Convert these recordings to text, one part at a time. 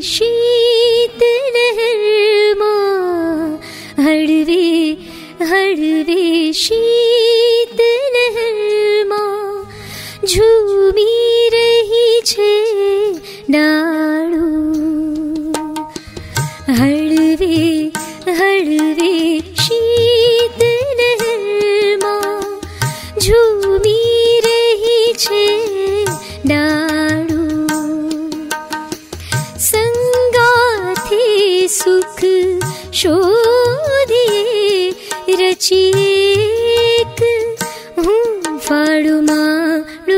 शीत लहरमा हळवे हळवे शीत लहरमा झूमी रही छे डाळू हळवे हळवे शीत लहरमा झूमी रही छे डाळू संगाथे सुख शोधिए रचिए हूँ फाड़ू माड़ू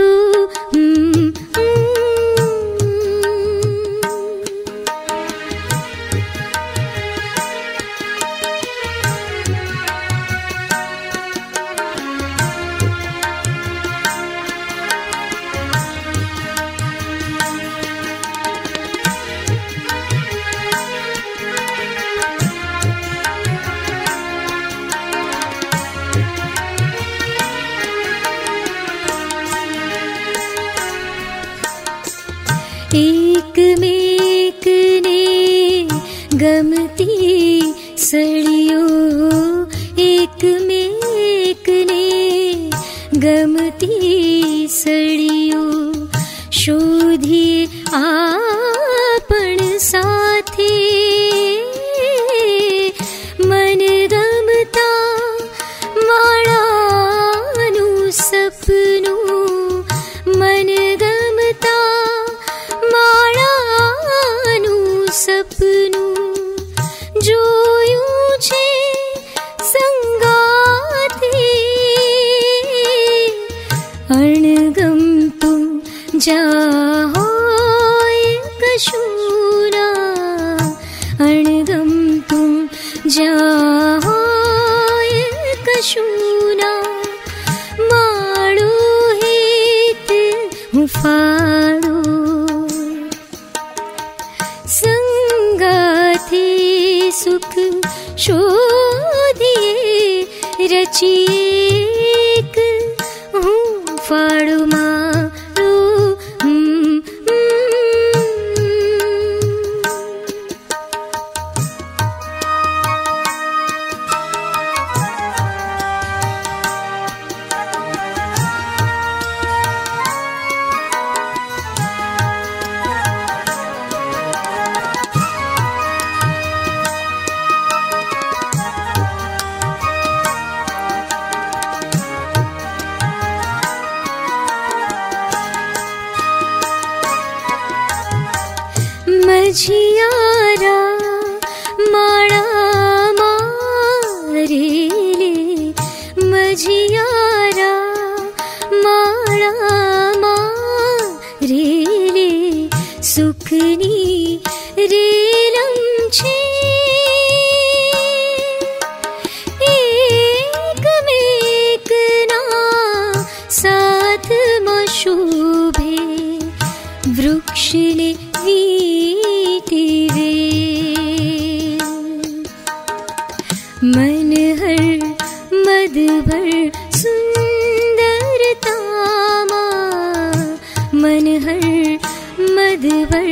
एक मेक ने गमती सड़ियों एक मेक ने गमती सड़ियों शोधिए आपण साथे मन गमता माळानु सपनु मन गमता माळानु सपनु जोયું છે સંગાથે અણગમતું જ્યાં હોય કશું ના અણગમતું જ્યાં હોય કશું ના માળું હેત હું ફાળું संगाथे सुख शोधिए रचिए हूँ फाड़ू मारू मझियारा माड़ा मारेले मझियारा माड़ा मारेले सुखनी रेलम छे एक मेक ना साथ में शोभे वृक्ष ने मन हर मद भर सुंदरतामा मन हर मद भर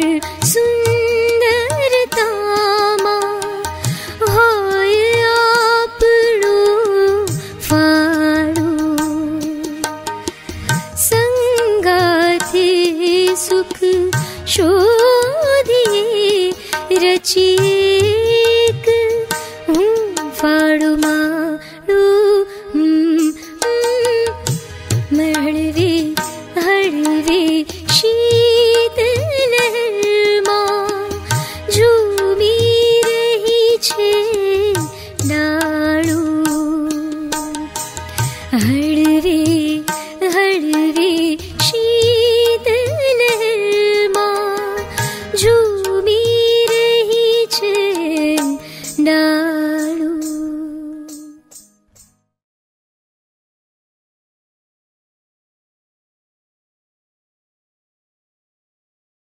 सुंदरतामा होय आपणो फाड़ो संगाथे सुख शोधिए रचिए हूँ फाड़ू